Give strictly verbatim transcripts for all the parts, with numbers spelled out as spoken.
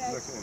Okay. Looking.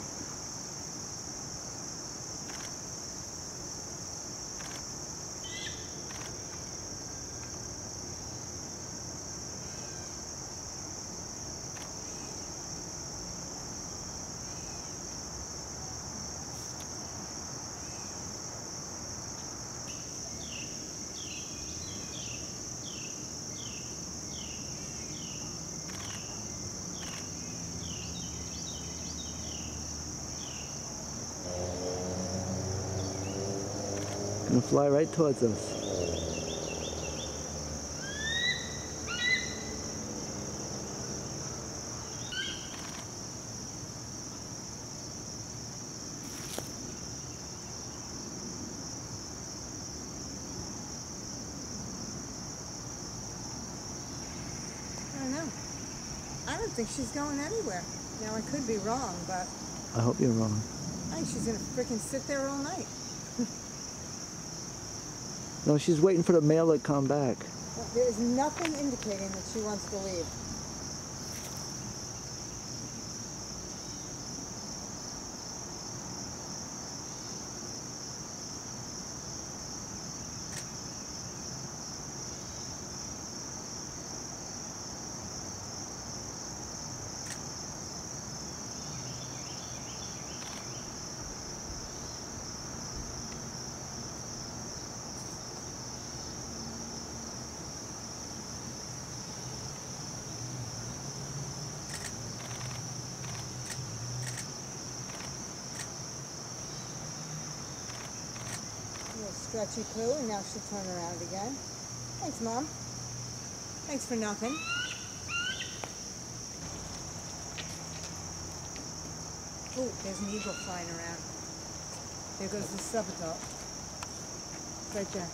Gonna fly right towards us. I don't know. I don't think she's going anywhere. Now, I could be wrong, but I hope you're wrong. I think she's gonna freaking sit there all night. No, she's waiting for the mail to come back. Well, there's nothing indicating that she wants to leave. Stretchy poo, and now she'll turn around again. Thanks, Mom. Thanks for nothing. Oh, there's an eagle flying around. There goes the subadult. Right there.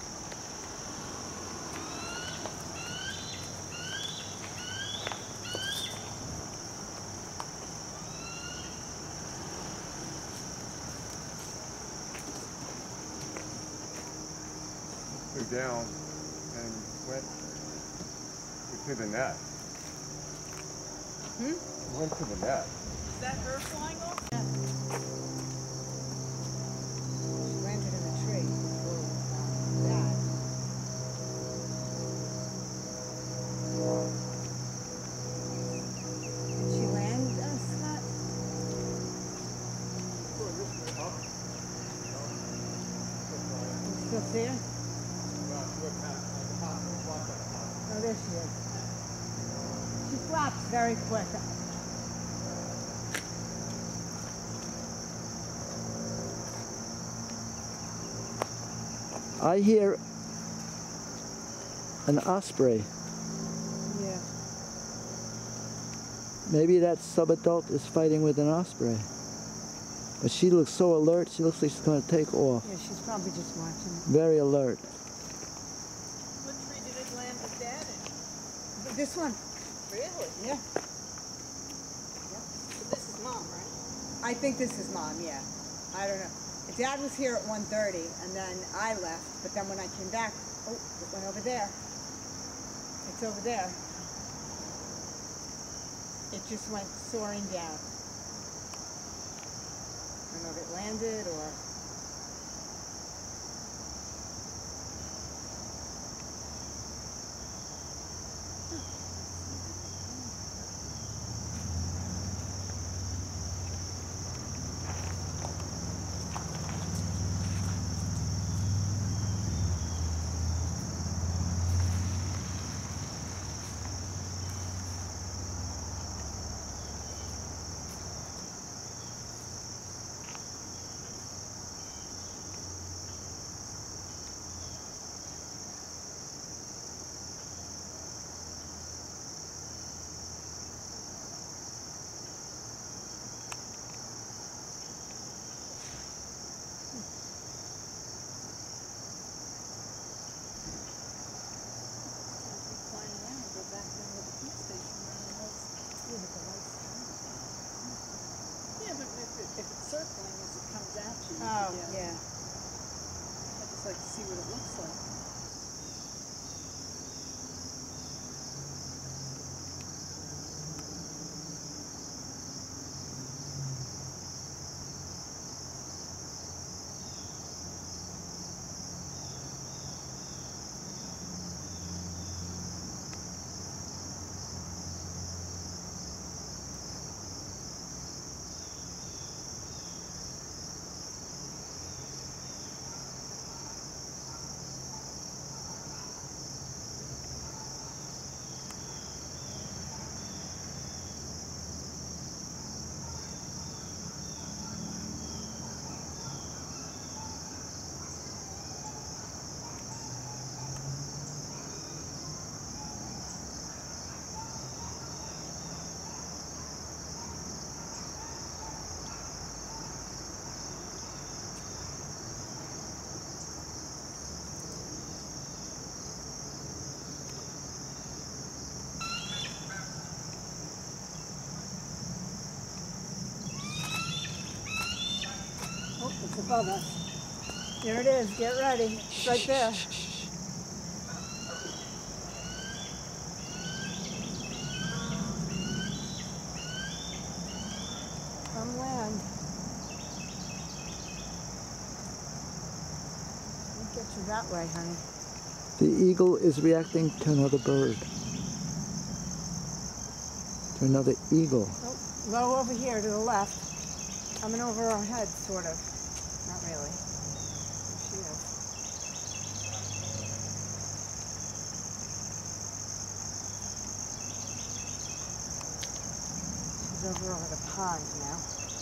Flew down and went to the net. Hmm? Went to the net. Is that her flying off? Yeah. She landed in the tree. Oh, that. Did she land, uh, Scott? You still see her? Oh, there she is. She flaps very quick. I hear an osprey. Yeah. Maybe that subadult is fighting with an osprey. But she looks so alert, she looks like she's going to take off. Yeah, she's probably just watching it. Very alert. What tree did it land with Dad in? This one. Really? Yeah. Yep. So this is Mom, right? I think this is Mom, yeah. I don't know. Dad was here at one thirty, and then I left, but then when I came back, oh, it went over there. It's over there. It just went soaring down. I don't know if it landed or... Yeah, but if, it, if it's circling as it comes at you, Oh, yeah. yeah. I'd just like to see what it looks like. above us. There it is. Get ready. It's right there. Some land. I'll get you that way, honey. The eagle is reacting to another bird. To another eagle. Oh, low over here to the left. Coming over our heads, sort of. Not really. There she is. She's over over the pond now.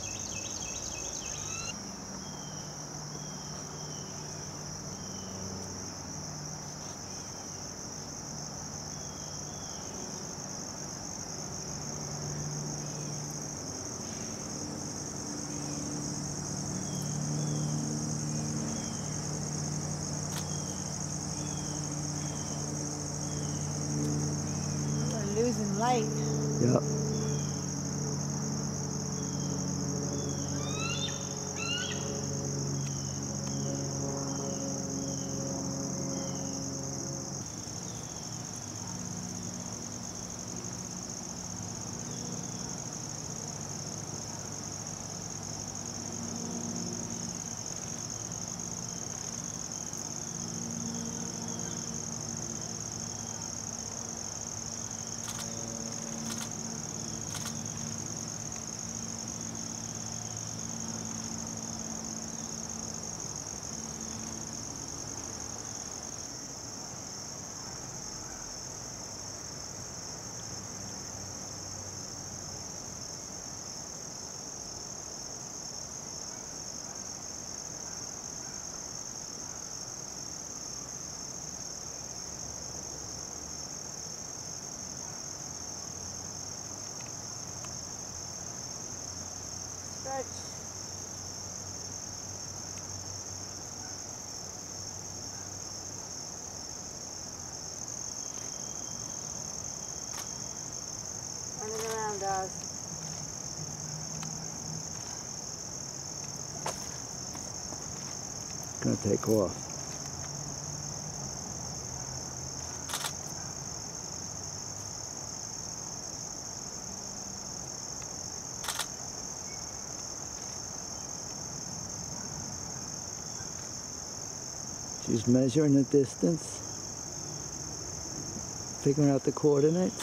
Losing light. Yep. Stretch. Turn it around, Dad. Gonna take off. She's measuring the distance, figuring out the coordinates.